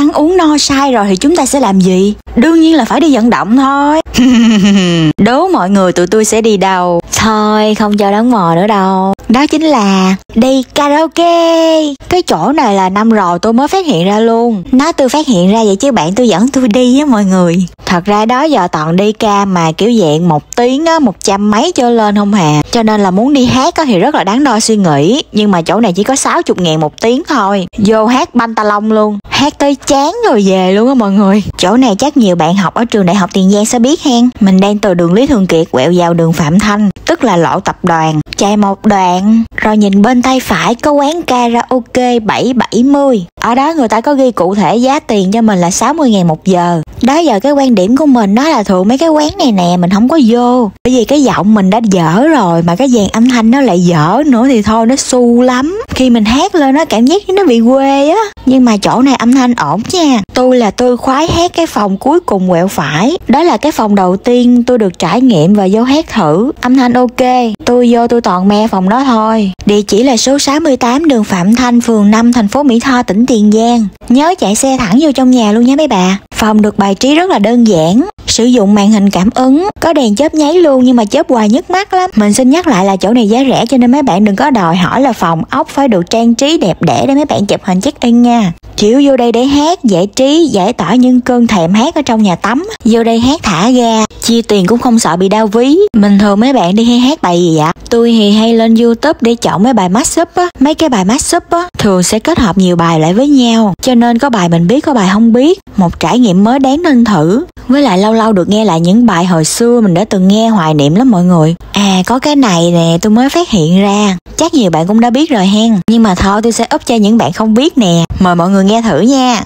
Ăn uống no say rồi thì chúng ta sẽ làm gì? Đương nhiên là phải đi vận động thôi. Đố mọi người tụi tôi sẽ đi đâu? Thôi không cho đoán mò nữa đâu. Đó chính là đi karaoke. Cái chỗ này là năm rồi tôi mới phát hiện ra luôn. Nói tôi phát hiện ra vậy chứ bạn tôi dẫn tôi đi á mọi người. Thật ra đó giờ toàn đi ca mà kiểu dạng 1 tiếng á, 100 mấy trở lên không hà. Cho nên là muốn đi hát á thì rất là đáng đo suy nghĩ. Nhưng mà chỗ này chỉ có 60.000 1 tiếng thôi. Vô hát banh ta long luôn. Hát tới chán rồi về luôn á mọi người. Chỗ này chắc nhiều bạn học ở trường đại học Tiền Giang sẽ biết hen. Mình đang từ đường Lý Thường Kiệt quẹo vào đường Phạm Thanh, tức là lộ tập đoàn. Chạy một đoạn rồi nhìn bên tay phải có quán karaoke 770. Ở đó người ta có ghi cụ thể giá tiền cho mình là 60.000 1 giờ. Đó giờ cái quan điểm của mình đó là thường mấy cái quán này nè mình không có vô. Bởi vì cái giọng mình đã dở rồi mà cái dàn âm thanh nó lại dở nữa thì thôi nó su lắm. Khi mình hát lên nó cảm giác nó bị quê á. Nhưng mà chỗ này âm thanh ổn nha. Tôi khoái hát cái phòng cuối cùng quẹo phải. Đó là cái phòng đầu tiên tôi được trải nghiệm và vô hát thử. Âm thanh ok. Tôi vô tôi toàn me phòng đó thôi. Địa chỉ là số 68 đường Phạm Thanh, phường 5, thành phố Mỹ Tho, tỉnh Tiền Giang. Nhớ chạy xe thẳng vô trong nhà luôn nha mấy bà. Phòng được bài trí rất là đơn giản. Sử dụng màn hình cảm ứng, có đèn chớp nháy luôn nhưng mà chớp hoài nhức mắt lắm. Mình xin nhắc lại là chỗ này giá rẻ cho nên mấy bạn đừng có đòi hỏi là phòng ốc phải được trang trí đẹp đẽ để mấy bạn chụp hình check in nha. Chịu vô đây để hát, giải trí, giải tỏa những cơn thèm hát ở trong nhà tắm. Vô đây hát thả ga, chia tiền cũng không sợ bị đau ví. Bình thường mấy bạn đi hay hát bài gì ạ? Tôi thì hay lên YouTube để chọn mấy bài mashup á. Mấy cái bài mashup á thường sẽ kết hợp nhiều bài lại với nhau, cho nên có bài mình biết, có bài không biết. Một trải nghiệm mới đáng nên thử. Với lại lâu lâu được nghe lại những bài hồi xưa mình đã từng nghe, hoài niệm lắm mọi người. À có cái này nè tôi mới phát hiện ra. Chắc nhiều bạn cũng đã biết rồi hen. Nhưng mà thôi tôi sẽ up cho những bạn không biết nè. Mời mọi người nghe thử nha.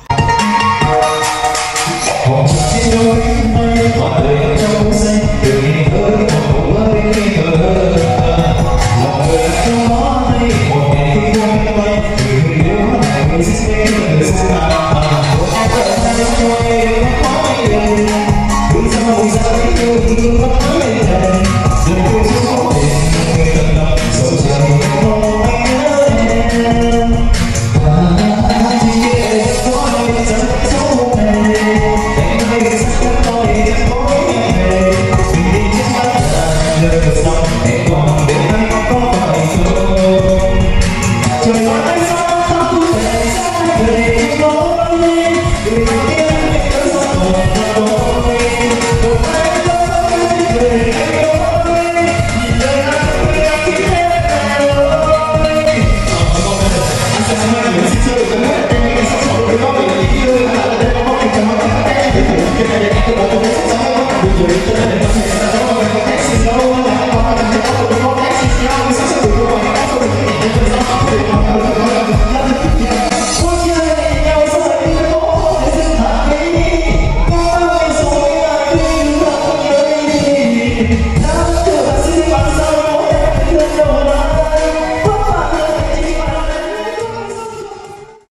Hãy subscribe cho kênh Ghiền Mì Gõ để không bỏ lỡ những video hấp dẫn.